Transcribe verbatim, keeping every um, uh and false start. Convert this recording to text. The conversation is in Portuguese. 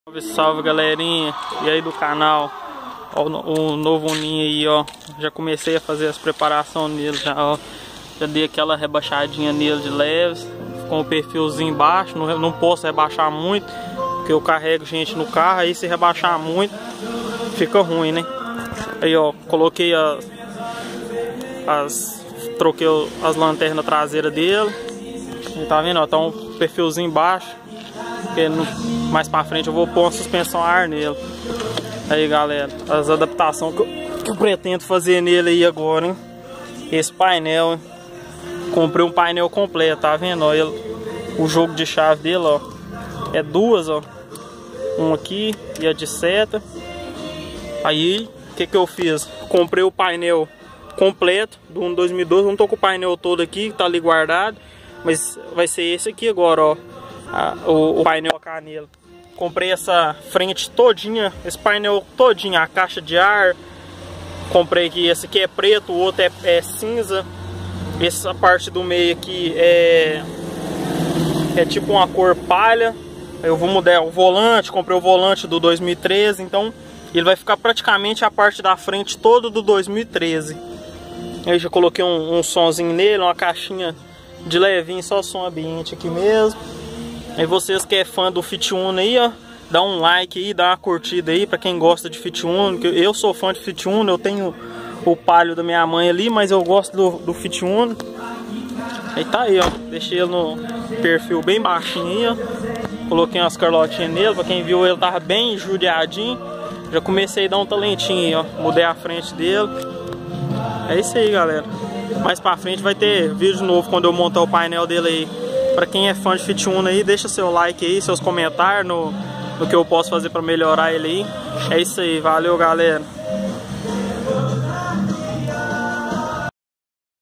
Salve, salve galerinha, e aí do canal, ó, o, o novo ninho aí, ó. Já comecei a fazer as preparações nele, já, ó. Já dei aquela rebaixadinha nele de leves, com o perfilzinho baixo, não, não posso rebaixar muito, porque eu carrego gente no carro, aí se rebaixar muito, fica ruim, né? Aí, ó, coloquei as, as troquei as lanternas traseiras dele, e tá vendo, ó, tá um perfilzinho baixo, porque no, mais pra frente eu vou pôr uma suspensão a ar nele. Aí galera, as adaptações que eu, que eu pretendo fazer nele aí agora, hein? Esse painel, hein? Comprei um painel completo, tá vendo? Ó, ele, o jogo de chave dele, ó, é duas, ó. Um aqui e a de seta. Aí, o que que eu fiz? Comprei o painel completo do um dois mil e doze. Não tô com o painel todo aqui, tá ali guardado. Mas vai ser esse aqui agora, ó. A, o, o painel canela. Comprei essa frente todinha, esse painel todinho, a caixa de ar. Comprei aqui, esse aqui é preto, o outro é, é cinza. Essa parte do meio aqui é, é tipo uma cor palha. Eu vou mudar o volante, comprei o volante do dois mil e treze, então ele vai ficar praticamente a parte da frente toda do dois mil e treze. Eu já coloquei um, um sonzinho nele, uma caixinha de levinho, só som ambiente aqui mesmo. E vocês que é fã do Fit Uno aí, ó, dá um like aí, dá uma curtida aí pra quem gosta de Fit Uno. Eu sou fã de Fit Uno, eu tenho o Palio da minha mãe ali, mas eu gosto do, do Fit Uno. Aí tá aí, ó, deixei ele no perfil bem baixinho aí, ó. Coloquei umas carlotinhas nele, pra quem viu ele tava bem judiadinho. Já comecei a dar um talentinho aí, ó, mudei a frente dele. É isso aí, galera. Mais pra frente vai ter vídeo novo quando eu montar o painel dele aí. Pra quem é fã de Fit Uno aí, deixa seu like aí, seus comentários no, no que eu posso fazer pra melhorar ele aí. É isso aí, valeu galera.